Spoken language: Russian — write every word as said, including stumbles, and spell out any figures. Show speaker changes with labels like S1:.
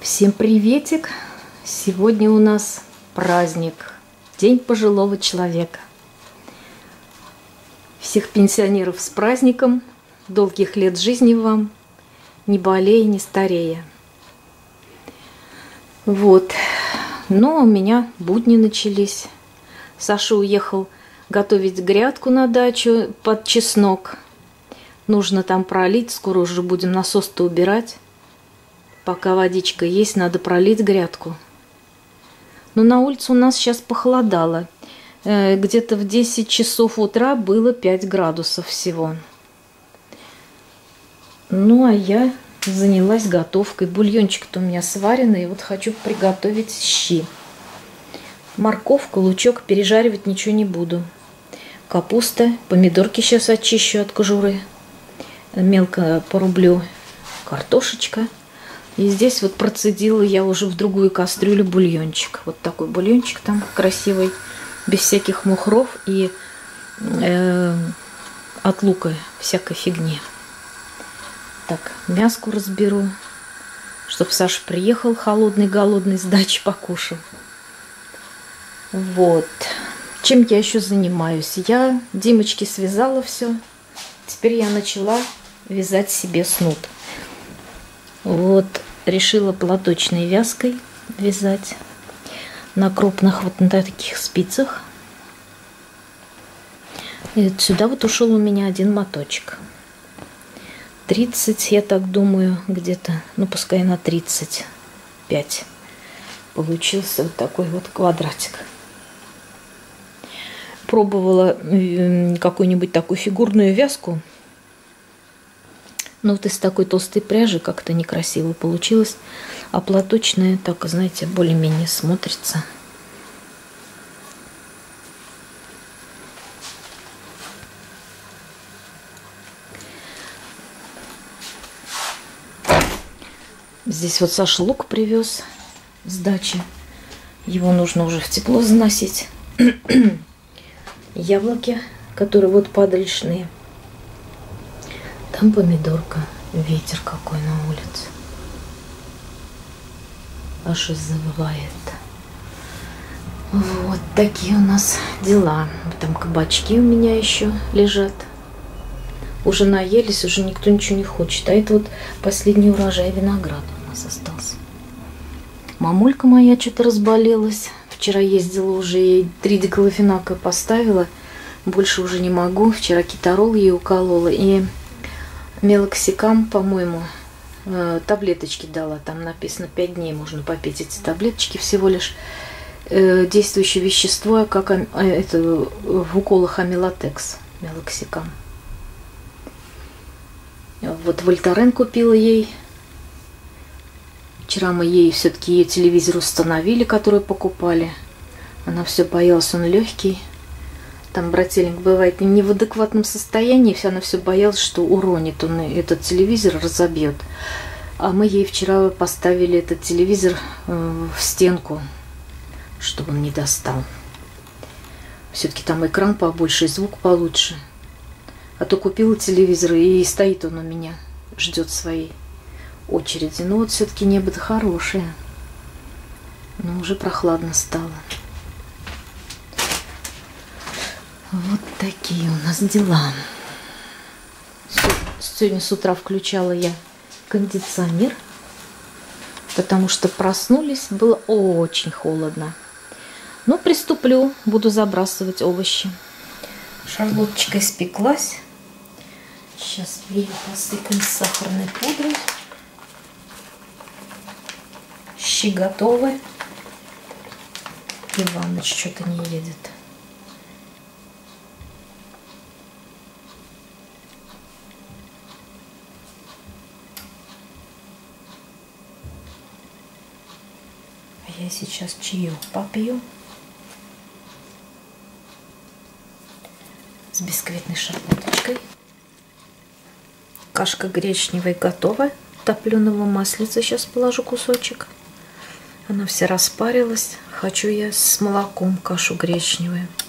S1: Всем приветик! Сегодня у нас праздник, День пожилого человека. Всех пенсионеров с праздником, долгих лет жизни вам, не болея, не старея. Вот, но у меня будни начались. Саша уехал готовить грядку на дачу под чеснок. Нужно там пролить, скоро уже будем насос-то убирать. Пока водичка есть, надо пролить грядку. Но на улице у нас сейчас похолодало. Где-то в десять часов утра было пять градусов всего. Ну, а я занялась готовкой. Бульончик-то у меня сваренный. И вот хочу приготовить щи. Морковку, лучок пережаривать ничего не буду. Капуста, помидорки сейчас очищу от кожуры. Мелко порублю. Картошечка. И здесь вот процедила я уже в другую кастрюлю бульончик. Вот такой бульончик там красивый, без всяких мухров и э, от лука всякой фигни. Так, мяску разберу, чтобы Саша приехал холодный, голодный, с дачи покушал. Вот. Чем я еще занимаюсь? Я Димочке связала все. Теперь я начала вязать себе снуд. Вот, решила платочной вязкой вязать на крупных вот на таких спицах. И сюда вот ушел у меня один моточек. тридцать, я так думаю, где-то, ну пускай на тридцать пять. Получился вот такой вот квадратик. Пробовала какую-нибудь такую фигурную вязку. Но вот из такой толстой пряжи как-то некрасиво получилось. А платочная, так, знаете, более-менее смотрится. Здесь вот Саша лук привез с дачи. Его нужно уже в тепло заносить. Яблоки, которые вот падалищные. Там помидорка. Ветер какой на улице. Аж завывает. Вот такие у нас дела. Там кабачки у меня еще лежат. Уже наелись, уже никто ничего не хочет. А это вот последний урожай винограда у нас остался. Мамулька моя что-то разболелась. Вчера ездила уже, ей три диклофенака поставила. Больше уже не могу. Вчера китарол ей уколола. И мелоксикам, по-моему, таблеточки дала. Там написано пять дней можно попить эти таблеточки всего лишь. Действующее вещество, как это в уколах амилотекс, мелоксикам. Вот Вольтарен купила ей. Вчера мы ей все-таки ее телевизор установили, который покупали. Она все боялась, он легкий. Там брательник бывает не в адекватном состоянии, она все боялась, что уронит он этот телевизор, разобьет. А мы ей вчера поставили этот телевизор в стенку, чтобы он не достал. Все-таки там экран побольше, и звук получше. А то купила телевизор, и стоит он у меня, ждет своей очереди. Но вот все-таки небо-то хорошее. Но уже прохладно стало. Вот такие у нас дела. Сегодня с утра включала я кондиционер, потому что проснулись, было очень холодно. Ну, приступлю, буду забрасывать овощи. Шарлоточка испеклась. Сейчас ее посыпем с сахарной пудрой. Щи готовы. Иваныч что-то не едет. Я сейчас чаек попью с бисквитной шарлоточкой. Кашка гречневая готова. Топленого маслица сейчас положу кусочек. Она вся распарилась. Хочу я с молоком кашу гречневую.